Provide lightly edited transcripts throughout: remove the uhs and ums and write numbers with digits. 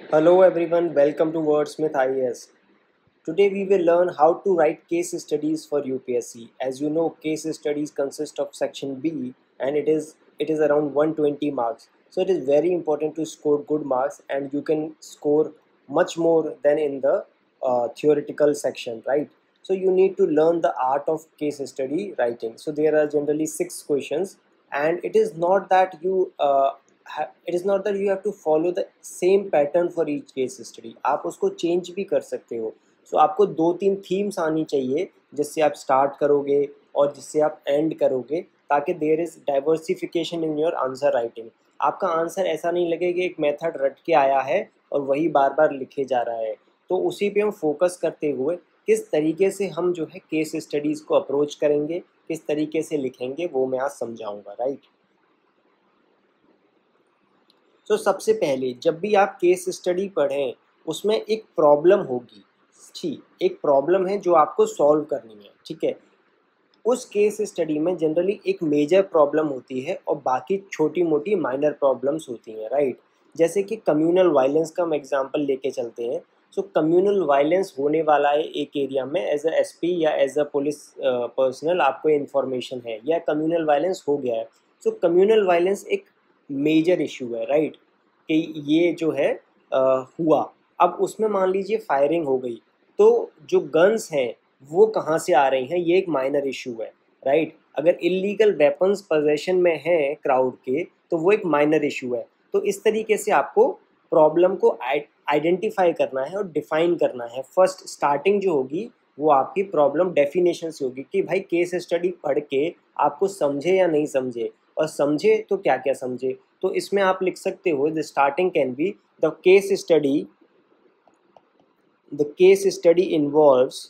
Hello everyone, welcome to Wordsmith IAS. Today we will learn how to write case studies for UPSC. As you know, case studies consist of section B and it is around 120 marks. So it is very important to score good marks and you can score much more than in the theoretical section, right? So you need to learn the art of case study writing. So there are generally 6 questions and it is not that you have to follow the same pattern for each case study. आप उसको change भी कर सकते हो. सो आपको 2-3 themes आनी चाहिए जिससे आप स्टार्ट करोगे और जिससे आप एंड करोगे, ताकि there is diversification in your answer writing. आपका आंसर ऐसा नहीं लगे कि एक मेथड रट के आया है और वही बार बार लिखे जा रहा है. तो उसी पे हम फोकस करते हुए किस तरीके से हम जो है केस स्टडीज़ को अप्रोच करेंगे, किस तरीके से लिखेंगे, वो मैं आज समझाऊंगा. राइट. तो सबसे पहले जब भी आप केस स्टडी पढ़ें उसमें एक प्रॉब्लम होगी. ठीक, एक प्रॉब्लम है जो आपको सॉल्व करनी है. ठीक है. उस केस स्टडी में जनरली एक मेजर प्रॉब्लम होती है और बाकी छोटी मोटी माइनर प्रॉब्लम्स होती हैं. राइट. जैसे कि कम्युनल वायलेंस का हम एग्जांपल लेके चलते हैं. सो कम्युनल वायलेंस होने वाला है एक एरिया में, एज अ एसपी या एज अ पुलिस पर्सनल आपको इन्फॉर्मेशन है या कम्युनल वायलेंस हो गया है. सो कम्युनल वायलेंस एक मेजर इशू है. राइट. कि ये जो है हुआ. अब उसमें मान लीजिए फायरिंग हो गई, तो जो गन्स हैं वो कहाँ से आ रही हैं, ये एक माइनर इशू है. राइट. अगर इलीगल वेपन्स पोजेशन में हैं क्राउड के तो वो एक माइनर इशू है. तो इस तरीके से आपको प्रॉब्लम को आइडेंटिफाई करना है और डिफाइन करना है. फर्स्ट स्टार्टिंग जो होगी वो आपकी प्रॉब्लम डेफिनेशन से होगी कि भाई केस स्टडी पढ़ के आपको समझे या नहीं समझे, और समझे तो क्या क्या समझे. तो इसमें आप लिख सकते हो the starting can be the case study involves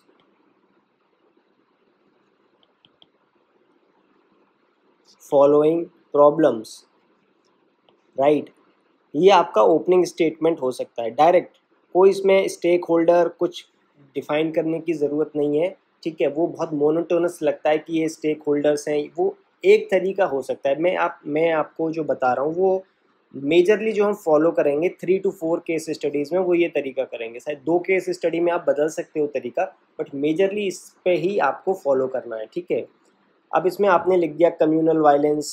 following problems. Right. ये आपका ओपनिंग स्टेटमेंट हो सकता है. डायरेक्ट कोई इसमें स्टेक होल्डर कुछ डिफाइन करने की ज़रूरत नहीं है. ठीक है. वो बहुत मोनोटोनस लगता है कि ये स्टेक होल्डर्स हैं. वो एक तरीका हो सकता है. मैं आपको जो बता रहा हूँ वो मेजरली जो हम फॉलो करेंगे 3 to 4 केस स्टडीज़ में वो ये तरीका करेंगे. शायद 2 केस स्टडी में आप बदल सकते हो तरीका, बट मेजरली इस पे ही आपको फॉलो करना है. ठीक है. अब इसमें आपने लिख दिया communal violence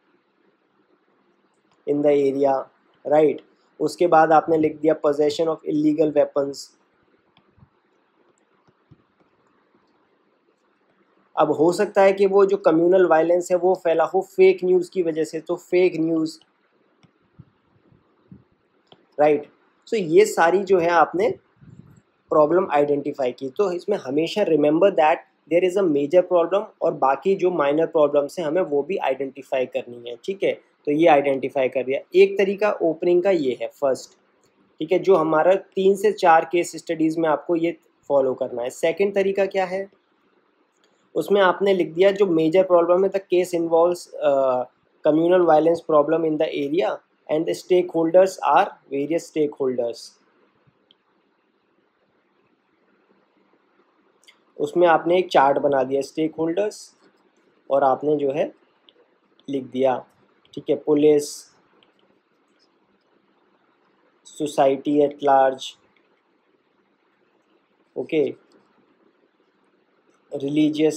in the area. Right. उसके बाद आपने लिख दिया पोजेशन ऑफ इलीगल वेपन्स. अब हो सकता है कि वो जो कम्युनल वायलेंस है वो फैला हो फेक न्यूज़ की वजह से, तो फेक न्यूज़. राइट. सो ये सारी जो है आपने प्रॉब्लम आइडेंटिफाई की. तो इसमें हमेशा remember that there is a major problem और बाकी जो माइनर प्रॉब्लम्स हैं हमें वो भी आइडेंटिफाई करनी है. ठीक है. तो ये आइडेंटिफाई कर दिया. एक तरीका ओपनिंग का ये है फर्स्ट. ठीक है. जो हमारा 3 से 4 केस स्टडीज़ में आपको ये फॉलो करना है. सेकंड तरीका क्या है, उसमें आपने लिख दिया जो मेजर प्रॉब्लम है the case involves communal violence problem in the area and the stakeholders are various stakeholders. उसमें आपने एक चार्ट बना दिया स्टेक होल्डर्स और आपने जो है लिख दिया. ठीक है. Police, society at large, okay, religious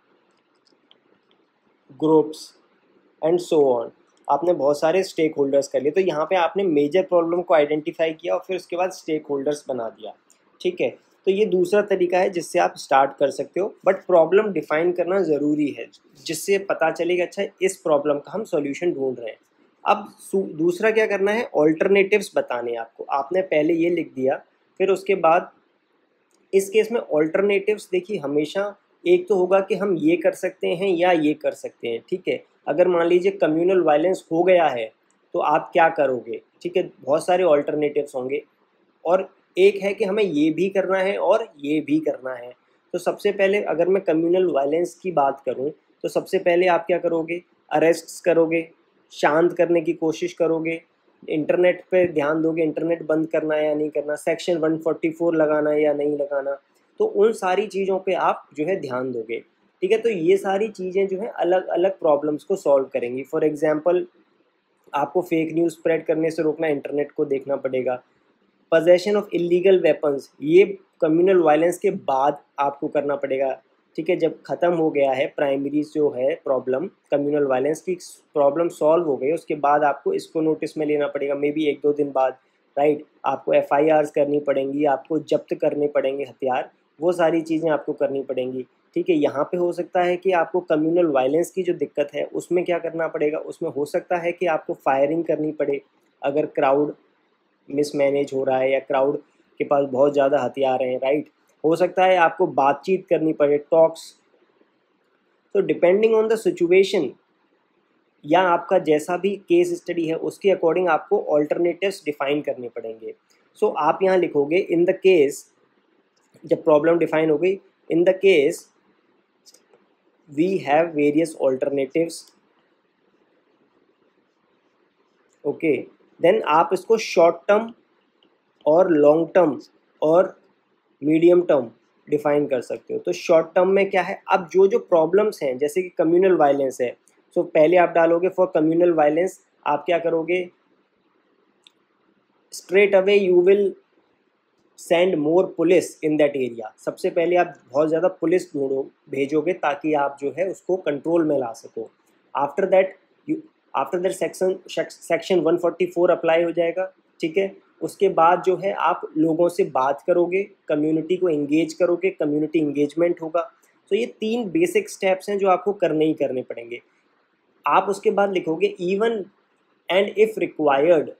groups and so on. आपने बहुत सारे स्टेक होल्डर्स कर लिए. तो यहाँ पे आपने मेजर प्रॉब्लम को आइडेंटिफाई किया और फिर उसके बाद स्टेक होल्डर्स बना दिया. ठीक है. तो ये दूसरा तरीका है जिससे आप स्टार्ट कर सकते हो, बट प्रॉब्लम डिफाइन करना ज़रूरी है जिससे पता चलेगा अच्छा इस प्रॉब्लम का हम सॉल्यूशन ढूंढ रहे हैं. अब दूसरा क्या करना है, ऑल्टरनेटिव्स बताने हैं आपको. आपने पहले ये लिख दिया, फिर उसके बाद इस केस में ऑल्टरनेटिव्स देखिए हमेशा एक तो होगा कि हम ये कर सकते हैं या ये कर सकते हैं. ठीक है. अगर मान लीजिए कम्युनल वायलेंस हो गया है तो आप क्या करोगे. ठीक है. बहुत सारे ऑल्टरनेटिव्स होंगे और एक है कि हमें ये भी करना है और ये भी करना है. तो सबसे पहले अगर मैं कम्युनल वायलेंस की बात करूं तो सबसे पहले आप क्या करोगे, अरेस्ट्स करोगे, शांत करने की कोशिश करोगे, इंटरनेट पे ध्यान दोगे इंटरनेट बंद करना है या नहीं करना, सेक्शन 144 लगाना है या नहीं लगाना. तो उन सारी चीज़ों पे आप जो है ध्यान दोगे. ठीक है. तो ये सारी चीज़ें जो हैं अलग अलग प्रॉब्लम्स को सॉल्व करेंगी. फॉर एग्जांपल आपको फेक न्यूज़ स्प्रेड करने से रोकना, इंटरनेट को देखना पड़ेगा. पोजेशन ऑफ इलीगल वेपन्स, ये कम्युनल वायलेंस के बाद आपको करना पड़ेगा, ठीक है। जब ख़त्म हो गया है प्राइमरी जो है प्रॉब्लम, कम्युनल वायलेंस की प्रॉब्लम सॉल्व हो गई, उसके बाद आपको इसको नोटिस में लेना पड़ेगा, मे बी 1-2 दिन बाद, राइट। आपको FIRs करनी पड़ेंगी, आपको जब्त करने पड़ेंगे हथियार, वो सारी चीज़ें आपको करनी पड़ेंगी, ठीक है। यहाँ पे हो सकता है कि आपको कम्युनल वायलेंस की जो दिक्कत है उसमें क्या करना पड़ेगा, उसमें हो सकता है कि आपको फायरिंग करनी पड़े अगर क्राउड मिसमैनेज हो रहा है या क्राउड के पास बहुत ज़्यादा हथियार हैं, राइट। हो सकता है आपको बातचीत करनी पड़े, टॉक्स। तो डिपेंडिंग ऑन द सिचुएशन या आपका जैसा भी केस स्टडी है उसके अकॉर्डिंग आपको ऑल्टरनेटिव्स डिफाइन करने पड़ेंगे। सो आप यहाँ लिखोगे इन द केस, जब प्रॉब्लम डिफाइन हो गई, in the case we have various alternatives, okay. Then आप इसको शॉर्ट टर्म और लॉन्ग टर्म और मीडियम टर्म डिफाइन कर सकते हो। तो शॉर्ट टर्म में क्या है, अब जो जो प्रॉब्लम्स हैं जैसे कि कम्युनल वायलेंस है, सो पहले आप डालोगे फॉर कम्युनल वायलेंस, आप क्या करोगे, straight away you will send more police in that area. सबसे पहले आप बहुत ज़्यादा पुलिस भेजोगे ताकि आप जो है उसको कंट्रोल में ला सको। आफ्टर दैट सेक्शन 144 अप्लाई हो जाएगा, ठीक है। उसके बाद जो है आप लोगों से बात करोगे, कम्युनिटी को एंगेज करोगे, कम्युनिटी एंगेजमेंट होगा। तो ये 3 बेसिक स्टेप्स हैं जो आपको करने ही करने पड़ेंगे। आप उसके बाद लिखोगे even and if required,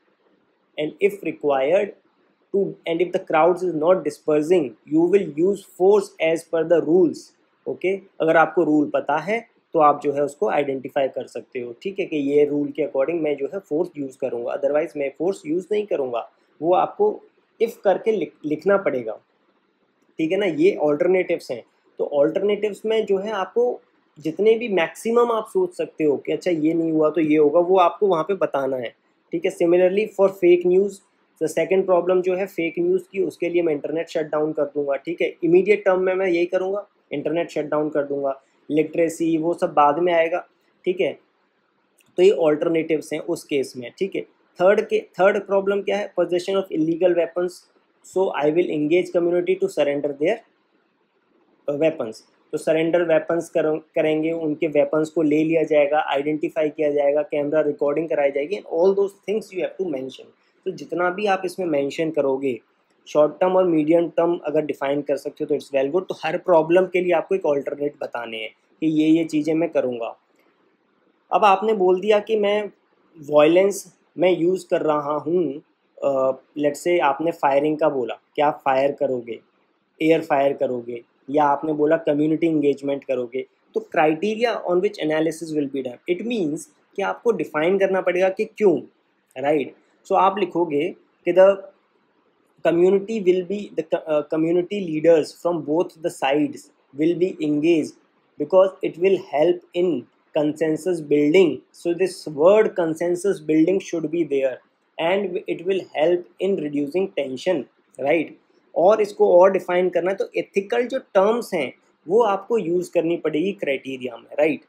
and if the crowds is not dispersing you will use force as per the rules, okay। अगर आपको रूल पता है तो आप जो है उसको आइडेंटिफाई कर सकते हो, ठीक है, कि ये रूल के अकॉर्डिंग मैं जो है फोर्स यूज़ करूँगा, अदरवाइज मैं फोर्स यूज़ नहीं करूँगा। वो आपको इफ़ करके लिखना पड़ेगा, ठीक है ना। ये ऑल्टरनेटिव्स हैं। तो ऑल्टरनेटिव्स में जो है आपको जितने भी मैक्सिमम आप सोच सकते हो कि अच्छा ये नहीं हुआ तो ये होगा, वो आपको वहाँ पे बताना है, ठीक है। सिमिलरली फॉर फेक न्यूज़, तो सेकंड प्रॉब्लम जो है फेक न्यूज़ की, उसके लिए मैं इंटरनेट शट डाउन कर दूंगा, ठीक है। इमीडिएट टर्म में मैं यही करूँगा, इंटरनेट शट डाउन कर दूंगा। लिटरेसी वो सब बाद में आएगा, ठीक है। तो ये ऑल्टरनेटिव्स हैं उस केस में, ठीक है। थर्ड प्रॉब्लम क्या है, possession of illegal weapons, so I will engage community to surrender their weapons. तो सरेंडर वेपन्स करेंगे, उनके वेपन्स को ले लिया जाएगा, आइडेंटिफाई किया जाएगा, कैमरा रिकॉर्डिंग कराई जाएगी, and all those things you have to mention. तो जितना भी आप इसमें मेंशन करोगे, शॉर्ट टर्म और मीडियम टर्म अगर डिफाइन कर सकते हो तो इट्स वेल गुड। तो हर प्रॉब्लम के लिए आपको एक ऑल्टरनेट बताने हैं कि ये चीज़ें मैं करूँगा। अब आपने बोल दिया कि मैं वॉयलेंस मैं यूज़ कर रहा हूँ, लेट्स से आपने फायरिंग का बोला, क्या फायर करोगे, एयर फायर करोगे, या आपने बोला कम्युनिटी इंगेजमेंट करोगे। तो criteria on which analysis will be done, it means कि आपको डिफाइन करना पड़ेगा कि क्यों, राइट। सो आप लिखोगे कि the community will be the community leaders from both the sides will be engaged because it will help in consensus building. So this word consensus building should be there and it will help in reducing tension, right। और इसको और define करना है तो ethical जो terms हैं वो आपको यूज़ करनी पड़ेगी क्राइटेरिया में, राइट।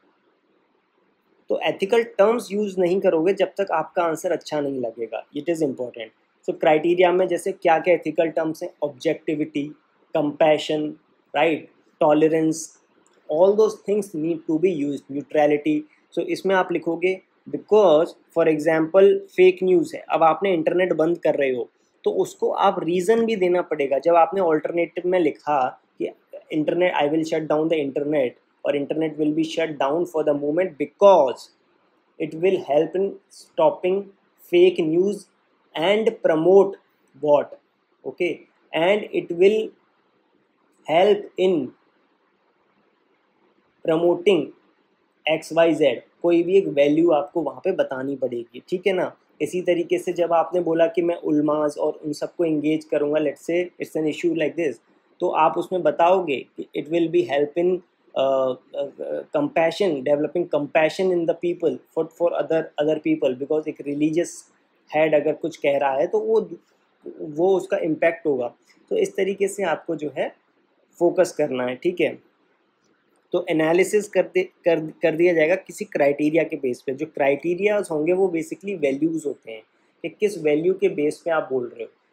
तो एथिकल टर्म्स यूज़ नहीं करोगे जब तक आपका आंसर अच्छा नहीं लगेगा, it is important. So criteria में जैसे क्या क्या एथिकल टर्म्स हैं, objectivity, compassion, right, tolerance, all those things need to be used, neutrality. So इसमें आप लिखोगे because for example fake news है, अब आपने इंटरनेट बंद कर रहे हो तो उसको आप रीज़न भी देना पड़ेगा। जब आपने ऑल्टरनेटिव में लिखा कि internet, I will shut down the internet और internet will be shut down for the moment because it will help in stopping fake news and promote what, okay, and it will help in promoting XYZ, कोई भी एक value आपको वहाँ पे बतानी पड़ेगी, ठीक है ना। इसी तरीके से जब आपने बोला कि मैं उलमाज और उन सबको एंगेज करूँगा, let's say it's an issue like this, तो आप उसमें बताओगे कि it will be help in compassion, developing compassion in the people for other people, because एक religious head अगर कुछ कह रहा है तो वो उसका impact होगा। तो इस तरीके से आपको जो है फोकस करना है, ठीक है। तो एनालिसिस कर दिया जाएगा किसी क्राइटेरिया के बेस पे। जो क्राइटेरियाज होंगे वो बेसिकली वैल्यूज़ होते हैं कि किस वैल्यू के बेस पे आप बोल रहे हो।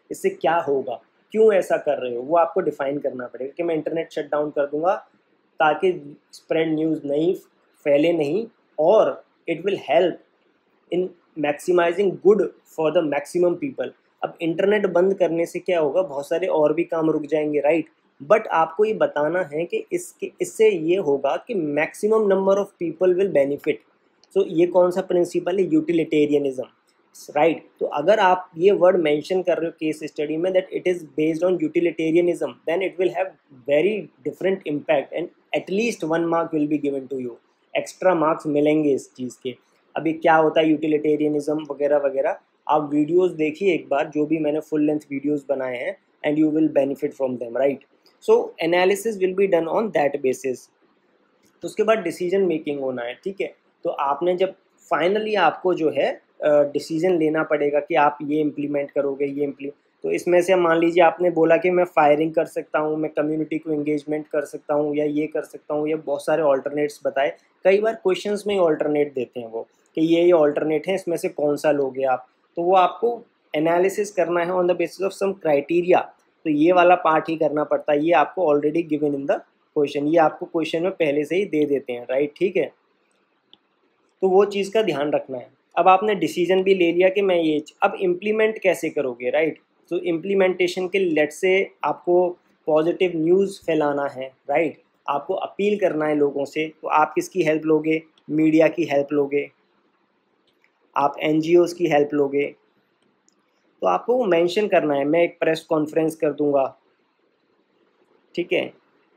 इससे क्या होगा, क्यों ऐसा कर रहे हो, वो आपको डिफाइन करना पड़ेगा कि मैं इंटरनेट शट डाउन कर दूंगा ताकि स्प्रेड न्यूज़ नहीं फैले नहीं, और it will help in maximizing good for the maximum people. अब इंटरनेट बंद करने से क्या होगा, बहुत सारे और भी काम रुक जाएंगे, राइट। बट आपको ये बताना है कि इससे ये होगा कि maximum number of people will benefit. So ये कौन सा प्रिंसिपल है, यूटिलिटेरियनिज्म, राइट। तो अगर आप ये वर्ड मेंशन कर रहे हो केस स्टडी में that it is based on utilitarianism, then it will have very different impact and at least 1 mark will be given to you, extra marks मिलेंगे इस चीज़ के। अभी क्या होता है यूटिलिटेरियनिज्म वगैरह वगैरह, आप वीडियोस देखिए एक बार, जो भी मैंने फुल लेंथ वीडियोस बनाए हैं, and you will benefit from them, right. So analysis will be done on that basis. तो उसके बाद डिसीजन मेकिंग होना है, ठीक है। तो आपने जब फाइनली आपको जो है डिसीजन लेना पड़ेगा कि आप ये इम्प्लीमेंट करोगे, तो इसमें से मान लीजिए आपने बोला कि मैं फायरिंग कर सकता हूँ, मैं कम्युनिटी को एंगेजमेंट कर सकता हूँ, या ये कर सकता हूँ, या बहुत सारे ऑल्टरनेट्स बताए। कई बार क्वेश्चंस में ही ऑल्टरनेट देते हैं वो कि ये ऑल्टरनेट है, इसमें से कौन सा लोगे आप। तो वो आपको एनालिसिस करना है on the basis of some criteria. तो ये वाला पार्ट ही करना पड़ता है, ये आपको already given in the question, ये आपको क्वेश्चन में पहले से ही दे देते हैं, राइट, ठीक है। तो वो चीज़ का ध्यान रखना है। अब आपने डिसीजन भी ले लिया कि मैं ये, अब इम्प्लीमेंट कैसे करोगे, राइट। तो इम्प्लीमेंटेशन के लेट से आपको पॉजिटिव न्यूज़ फैलाना है, राइट, आपको अपील करना है लोगों से। तो आप किसकी हेल्प लोगे, मीडिया की हेल्प लोगे, आप NGOs की हेल्प लोगे। तो आपको मेंशन करना है, मैं एक प्रेस कॉन्फ्रेंस कर दूंगा, ठीक है,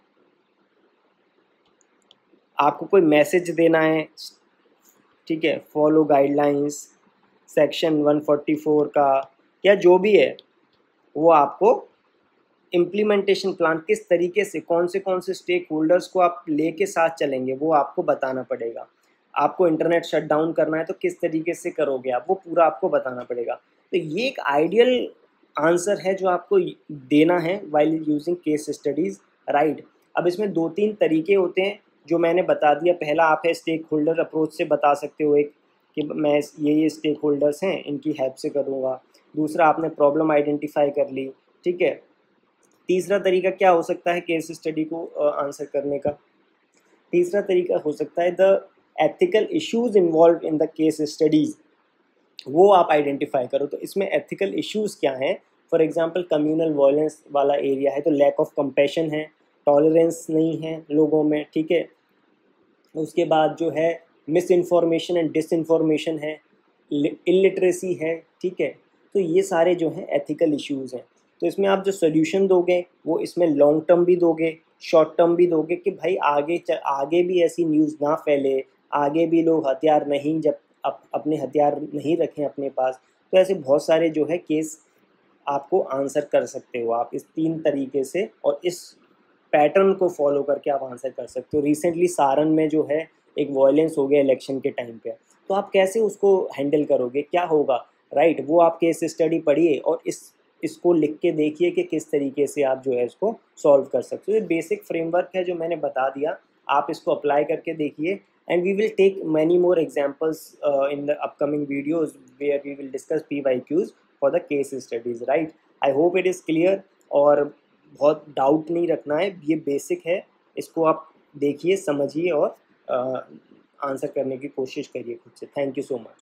आपको कोई मैसेज देना है, ठीक है, फॉलो गाइडलाइंस सेक्शन 144 का, या जो भी है, वो आपको इम्प्लीमेंटेशन प्लान किस तरीके से, कौन से स्टेक होल्डर्स को आप लेके साथ चलेंगे, वो आपको बताना पड़ेगा। आपको इंटरनेट शट डाउन करना है तो किस तरीके से करोगे आप, वो पूरा आपको बताना पड़ेगा। तो ये एक आइडियल आंसर है जो आपको देना है while using case studies, right. अब इसमें 2-3 तरीके होते हैं जो मैंने बता दिया। पहला आप है स्टेक होल्डर अप्रोच से बता सकते हो एक, कि मैं ये स्टेक होल्डर्स हैं, इनकी हेल्प से करूँगा। दूसरा, आपने प्रॉब्लम आइडेंटिफाई कर ली, ठीक है। तीसरा तरीका क्या हो सकता है केस स्टडी को आंसर करने का, तीसरा तरीका हो सकता है the ethical issues involve in the case studies, वो आप आइडेंटिफाई करो। तो इसमें एथिकल इश्यूज़ क्या हैं, फॉर एग्जांपल कम्युनल वायलेंस वाला एरिया है तो लैक ऑफ कंपैशन है, टॉलरेंस नहीं है लोगों में, ठीक है। उसके बाद जो है मिस इन्फॉर्मेशन एंड डिसइंफॉर्मेशन है, इलिटरेसी है, ठीक है। तो ये सारे जो हैं एथिकल इश्यूज़ हैं। तो इसमें आप जो सोल्यूशन दोगे वो इसमें लॉन्ग टर्म भी दोगे, शॉर्ट टर्म भी दोगे, कि भाई आगे भी ऐसी न्यूज़ ना फैले, आगे भी लोग हथियार नहीं, जब अपने हथियार नहीं रखें अपने पास। तो ऐसे बहुत सारे जो है केस आपको आंसर कर सकते हो आप इस 3 तरीके से, और इस पैटर्न को फॉलो करके आप आंसर कर सकते हो। रिसेंटली सारण में जो है एक वायलेंस हो गया इलेक्शन के टाइम पे, तो आप कैसे उसको हैंडल करोगे, क्या होगा, राइट, वो आप केस स्टडी पढ़िए और इसको लिख के देखिए कि किस तरीके से आप जो है इसको सॉल्व कर सकते हो। ये बेसिक फ्रेमवर्क है जो मैंने बता दिया, आप इसको अप्लाई करके देखिए, and we will take many more examples in the upcoming videos where we will discuss PYQs for the case studies, right. I hope it is clear, और बहुत डाउट नहीं रखना है, ये बेसिक है, इसको आप देखिए, समझिए, और आंसर करने की कोशिश करिए खुद से। Thank you so much.